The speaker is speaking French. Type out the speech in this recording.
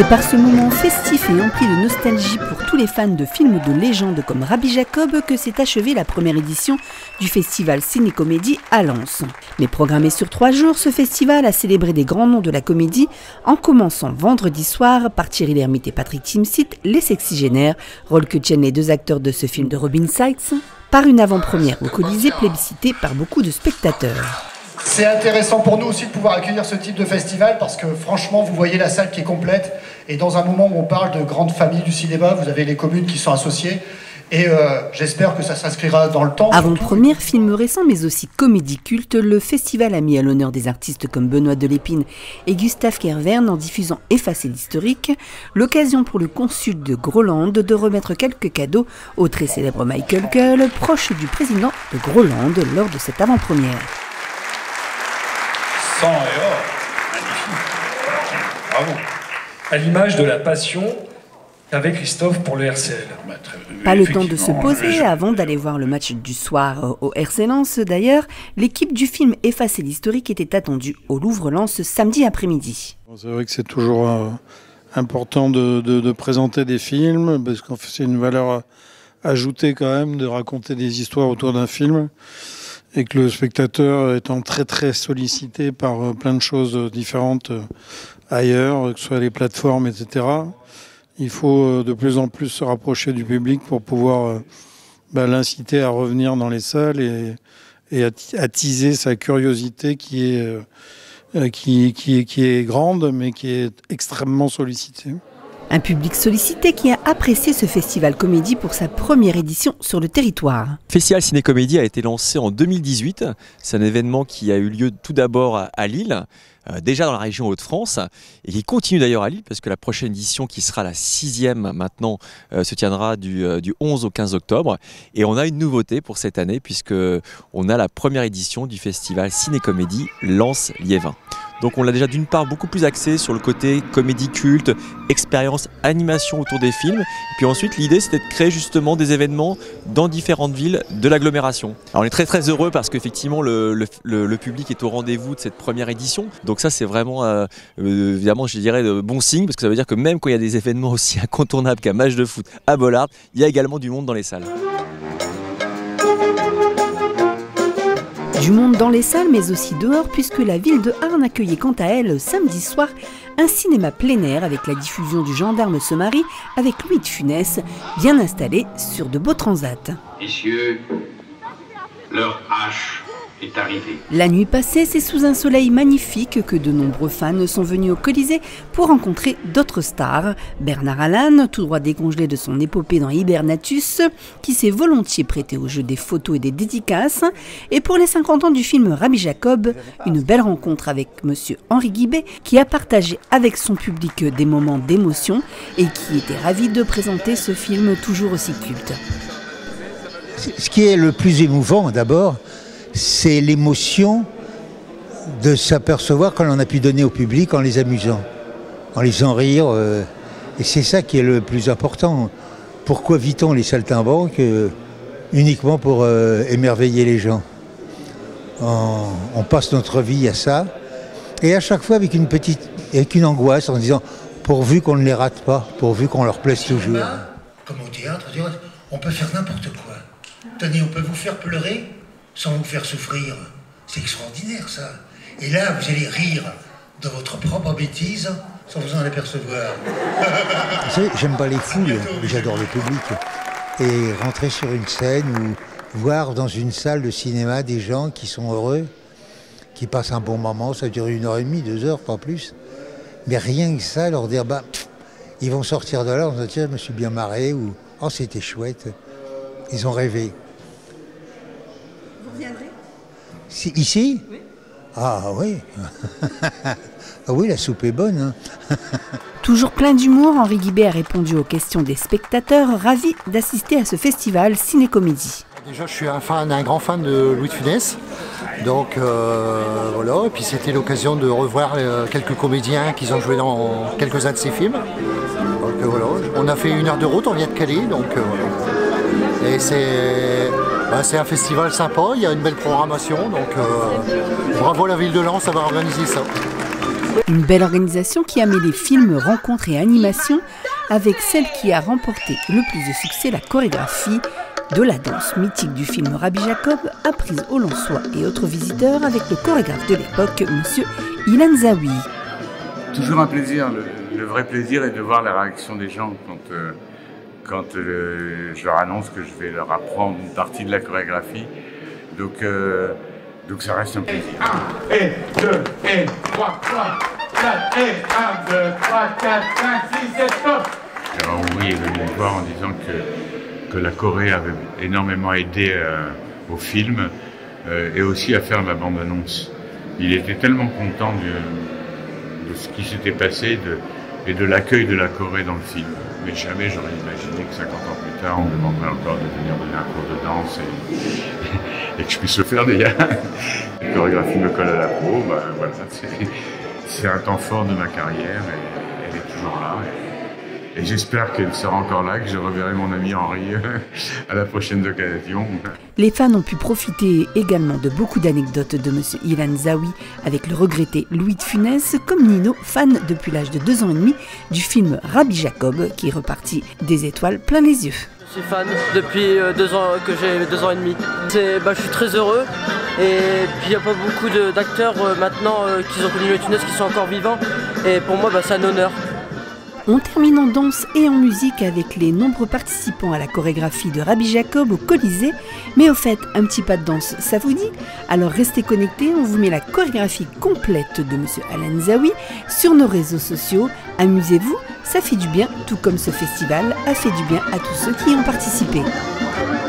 C'est par ce moment festif et empli de nostalgie pour tous les fans de films de légende comme Rabbi Jacob que s'est achevée la première édition du festival Ciné-Comédie à Lens. Mais programmé sur 3 jours, ce festival a célébré des grands noms de la comédie en commençant vendredi soir par Thierry Lhermitte et Patrick Timsit, les Sexygénaires, rôle que tiennent les 2 acteurs de ce film de Robin Sykes, par une avant-première au Colisée plébiscitée par beaucoup de spectateurs. C'est intéressant pour nous aussi de pouvoir accueillir ce type de festival parce que franchement vous voyez la salle qui est complète et dans un moment où on parle de grandes familles du cinéma, vous avez les communes qui sont associées et j'espère que ça s'inscrira dans le temps. Avant-première, film récent mais aussi comédie culte, le festival a mis à l'honneur des artistes comme Benoît Delépine et Gustave Kervern en diffusant Effacer l'historique, l'occasion pour le consul de Groland de remettre quelques cadeaux au très célèbre Michael Gull, proche du président de Groland lors de cette avant-première. Sang et or, magnifique. Bravo. À l'image de la passion qu'avait Christophe pour le RCL. Pas le temps de se poser avant d'aller voir le match du soir au RC Lens. D'ailleurs, l'équipe du film Effacer l'historique était attendue au Louvre-Lens samedi après-midi. C'est vrai que c'est toujours important de présenter des films parce que c'est une valeur ajoutée quand même de raconter des histoires autour d'un film. Et que le spectateur étant très sollicité par plein de choses différentes ailleurs, que ce soit les plateformes, etc., il faut de plus en plus se rapprocher du public pour pouvoir l'inciter à revenir dans les salles et attiser sa curiosité qui est grande mais qui est extrêmement sollicitée. Un public sollicité qui a apprécié ce festival comédie pour sa première édition sur le territoire. Le Festival Ciné-Comédie a été lancé en 2018. C'est un événement qui a eu lieu tout d'abord à Lille, déjà dans la région Hauts-de-France, et qui continue d'ailleurs à Lille, parce que la prochaine édition, qui sera la 6e maintenant, se tiendra du 11 au 15 octobre. Et on a une nouveauté pour cette année, puisqu'on a la première édition du Festival Ciné-Comédie Lens-Liévin. Donc on l'a déjà d'une part beaucoup plus axé sur le côté comédie culte, expérience, animation autour des films. Et puis ensuite l'idée c'était de créer justement des événements dans différentes villes de l'agglomération. Alors on est très heureux parce qu'effectivement le public est au rendez-vous de cette première édition. Donc ça c'est vraiment évidemment je dirais de bon signe, parce que ça veut dire que même quand il y a des événements aussi incontournables qu'un match de foot à Bollaard, il y a également du monde dans les salles. Du monde dans les salles, mais aussi dehors, puisque la ville de Arles accueillait quant à elle samedi soir un cinéma plein air avec la diffusion du Gendarme se marie avec Louis de Funès, bien installé sur de beaux transats. Messieurs, leur hache est arrivée. La nuit passée, c'est sous un soleil magnifique que de nombreux fans sont venus au Colisée pour rencontrer d'autres stars. Bernard Allan, tout droit décongelé de son épopée dans Hibernatus, qui s'est volontiers prêté au jeu des photos et des dédicaces. Et pour les 50 ans du film Rabbi Jacob, une belle rencontre avec monsieur Henri Guibet, qui a partagé avec son public des moments d'émotion et qui était ravi de présenter ce film toujours aussi culte. Ce qui est le plus émouvant d'abord, c'est l'émotion de s'apercevoir qu'on en a pu donner au public en les amusant, en les faisant rire. Et c'est ça qui est le plus important. Pourquoi vit-on les saltimbanques uniquement pour émerveiller les gens? On passe notre vie à ça. Et à chaque fois avec une angoisse en disant pourvu qu'on ne les rate pas, pourvu qu'on leur plaise toujours. Comme au théâtre, on peut faire n'importe quoi. Tenez, on peut vous faire pleurer sans vous faire souffrir. C'est extraordinaire ça. Et là, vous allez rire de votre propre bêtise sans vous en apercevoir. Vous savez, j'aime pas les foules, mais j'adore le public. Et rentrer sur une scène ou voir dans une salle de cinéma des gens qui sont heureux, qui passent un bon moment, ça dure 1h30, 2 heures, pas plus. Mais rien que ça, leur dire, ils vont sortir de là, on se dit, tiens, je me suis bien marré, ou oh, c'était chouette. Ils ont rêvé. Vous reviendrez ? Ici ? Oui. Ah oui. Ah oui, la soupe est bonne. Hein. Toujours plein d'humour, Henri Guibet a répondu aux questions des spectateurs, ravis d'assister à ce festival ciné-comédie. Déjà, je suis un grand fan de Louis de Funès, donc voilà. Et puis c'était l'occasion de revoir quelques comédiens qui ont joué dans quelques-uns de ses films. Donc voilà, on a fait 1 heure de route, on vient de Calais, donc voilà. Et c'est un festival sympa, il y a une belle programmation, donc bravo à la ville de Lens d'avoir organisé ça. Une belle organisation qui a mêlé films, rencontres et animations avec celle qui a remporté le plus de succès, la chorégraphie de la danse mythique du film Rabbi Jacob, apprise aux Lensois et autres visiteurs avec le chorégraphe de l'époque, M. Ilan Zawi. Toujours un plaisir, le vrai plaisir est de voir la réaction des gens quand je leur annonce que je vais leur apprendre une partie de la chorégraphie. Donc ça reste un plaisir. 1 et 2 et 3, 4 et 1, 2, 3, 4, 5, 6, 7, 9. Gérard Houry est venu me voir en disant que la Corée avait énormément aidé au film et aussi à faire la bande-annonce. Il était tellement content de ce qui s'était passé et de l'accueil de la Corée dans le film. Mais jamais j'aurais imaginé que 50 ans plus tard, on me demanderait encore de venir donner un cours de danse et que je puisse le faire déjà. La chorégraphie me colle à la peau, bah, voilà, c'est un temps fort de ma carrière et elle est toujours là. Et j'espère qu'elle sera encore là, que je reverrai mon ami Henri à la prochaine occasion. Les fans ont pu profiter également de beaucoup d'anecdotes de M. Ilan Zawi avec le regretté Louis de Funès, comme Nino, fan depuis l'âge de 2 ans et demi du film Rabbi Jacob, qui est reparti des étoiles plein les yeux. Je suis fan depuis 2 ans, que j'ai 2 ans et demi. Je suis très heureux et puis il n'y a pas beaucoup d'acteurs maintenant qui ont connu Louis de Funès qui sont encore vivants et pour moi c'est un honneur. On termine en danse et en musique avec les nombreux participants à la chorégraphie de Rabbi Jacob au Colisée. Mais au fait, un petit pas de danse, ça vous dit? Alors restez connectés, on vous met la chorégraphie complète de M. Ilan Zawi sur nos réseaux sociaux. Amusez-vous, ça fait du bien, tout comme ce festival a fait du bien à tous ceux qui y ont participé.